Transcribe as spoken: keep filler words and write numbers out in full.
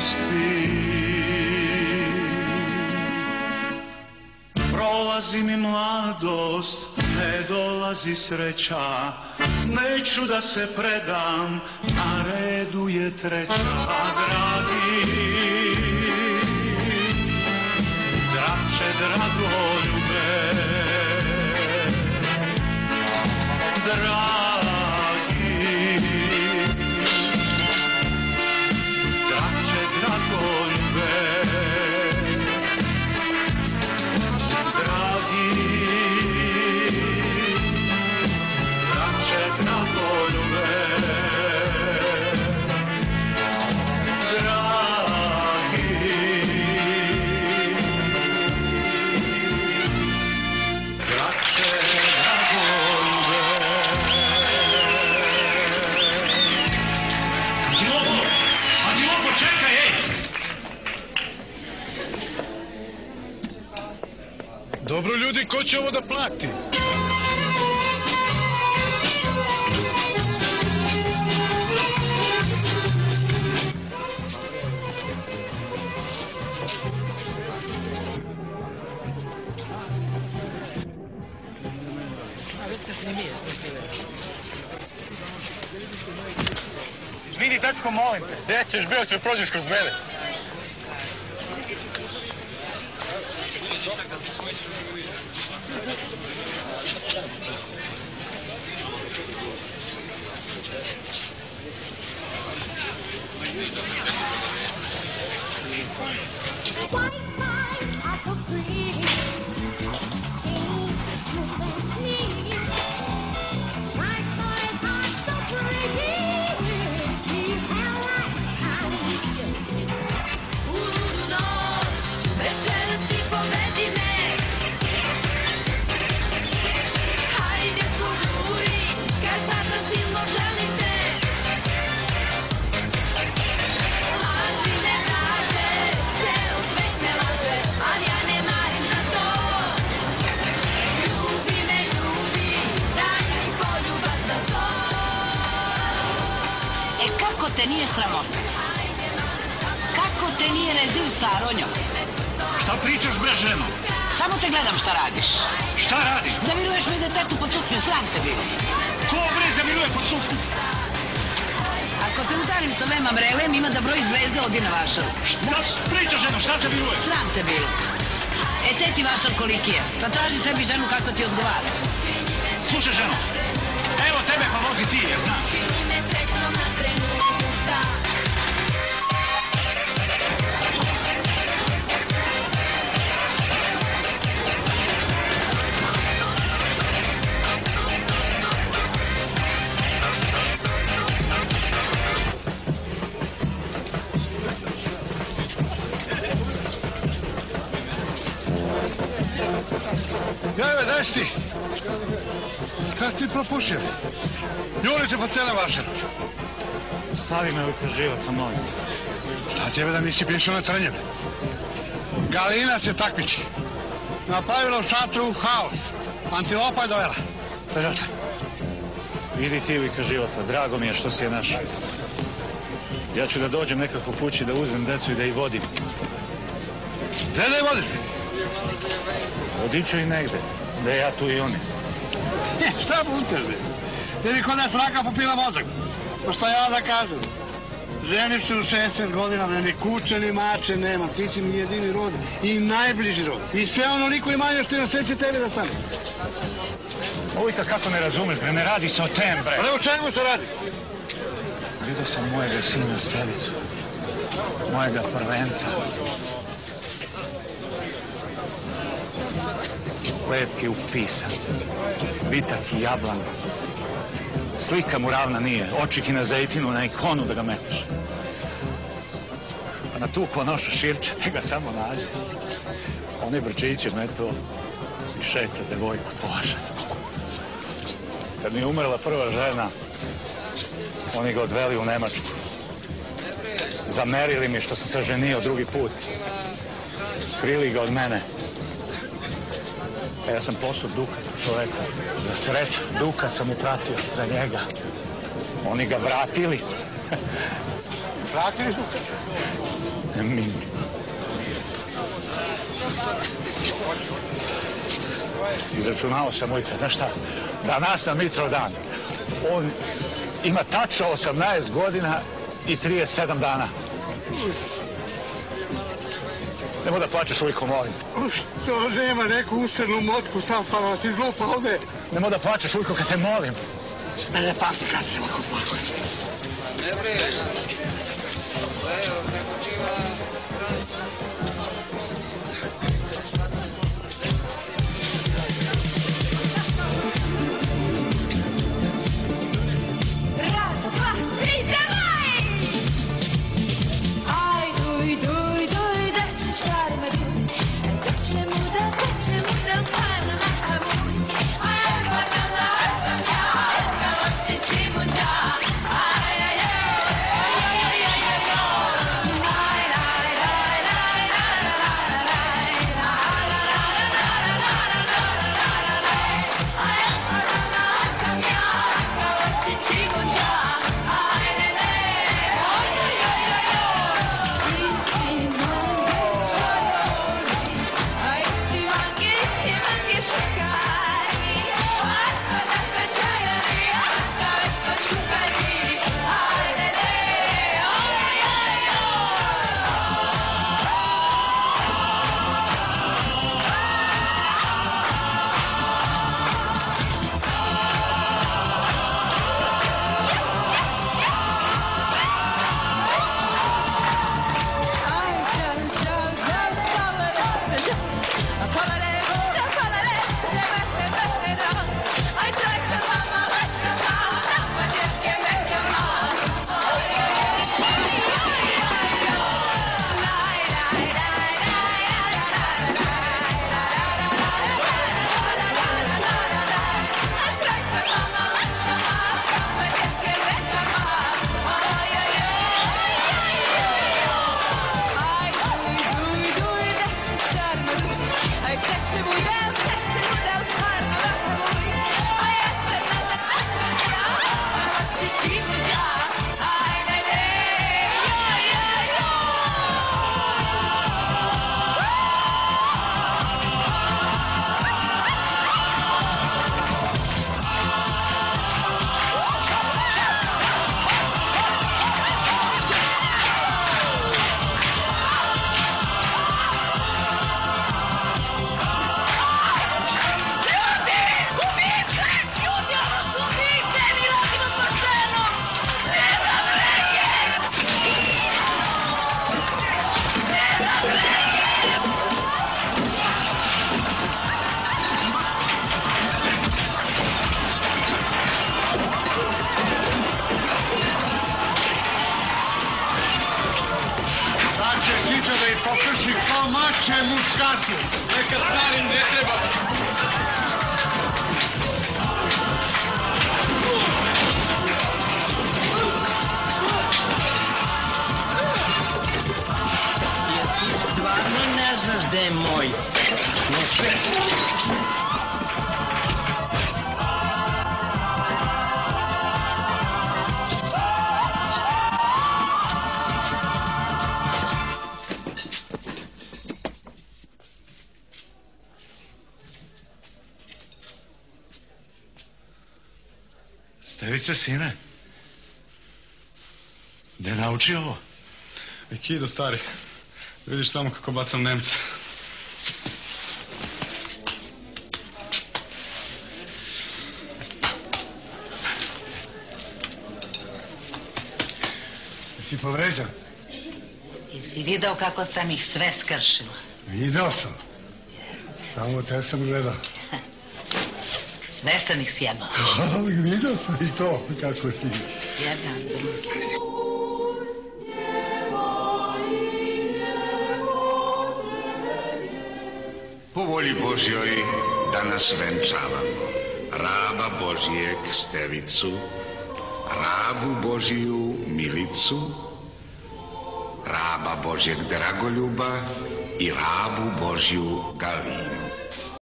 pusti. Prolazi mi mladost, ne dolazi sreća, neću da se predam, a redu je treća. Dragi, drače, dragoljube, dragi, drače, dragoljube, dragi, drače, dragoljube, dragi, drače, dragoljube. Antilopo! Antilopo, čekaj, ej! Dobro ljudi, ko će ovo da plati? Vidi, dečko, molim te. Gde ćeš, bio ćeš prođeš kroz mene. Te nije sramota? Kako te nije rezil staronjo? Šta pričaš, bre, ženo? Samo te gledam šta radiš. Šta radim? Zaviruješ mi detetu pod suknju, sram te bilo. Ko, bre, zaviruje pod suknju? Ako te udarim sa ovema mrelem, ima da broji zvezde ovdje na vašaru. Šta pričaš, ženo? Šta zaviruje? Sram te bilo. E, te ti vašar koliki je. Pa traži sebi ženu kako ti odgovara. Slušaj, ženo, evo tebe pa vozi ti, je znaš. Jave, daj si ti. Kada si ti propušio? Jurite po cele vašaru. Stavi me u istraživaca, molim te. Šta tebe da nisi prišao na trnjeve? Galina se takmiči. Napravila u šatru haos. Antilopa je dovela. Bežate. Idi ti u istraživaca, drago mi je što si je našao. Ja ću da dođem nekako kući da uzmem decu i da ih vodim. Gde da ih vodiš? Odiću i negde, da je ja tu i oni. Ne, šta bunter, bre? Tebi kod nas raka popila mozak. Pa šta ja da kažem? Ženiš se u šezdeset godina, bre, ni kuće, ni mače nema. Ti si mi jedini rod i najbliži rod. I sve onoliko imanje što je na sreće tebi da stane. Ujka, kako ne razumeš, bre, ne radi se o tem, bre. Ali o čemu se radi? Vidio sam mojega sina Stelicu, mojega prvenca. Lepki upisan, vitak i jablan. Slika mu ravna nije, očiki na zejtinu, na ikonu da ga meteš. A na tuko noša širče, te ga samo nađe. Oni brčiće meto i šeta devojku poža. Kad mi je umrla prva žena, oni ga odveli u Nemačku. Zamerili mi što sam se ženio drugi put. Krili ga od mene. A ja sam posao dukat u čoveka. Za sreću, dukat sam upratio za njega. Oni ga vratili. Vratili? Mimi. Izračunao sam ujka, znaš šta? Danas na Mitrovdan on ima tačno osamnaest godina i trideset sedam dana. Nemoj da plačeš ujko, molim te. Što nema neku usrednu motku, sam pa vas izlupa ovde. Nemoj da plačeš ujko, kad te molim. Mene pamti kad se ovako plakuje. Kao mače muškarku. Neka starim ne treba. Jer ti stvarno ne znaš gde je moj. Stevice, sine, gde nauči ovo? Aikido, stari. Vidiš samo kako bacam Nemca. Jesi povređan? Jesi video kako sam ih sve skršila? Video sam. Samo tebe sam gledao. Sve sam ih sjebala. Ali vidio sam i to, kako si. Jedan, drugi. Po volji Božjoj danas venčavamo raba Božijeg Stevicu, rabu Božiju Milicu, raba Božjeg Dragoljuba i rabu Božju Galinu.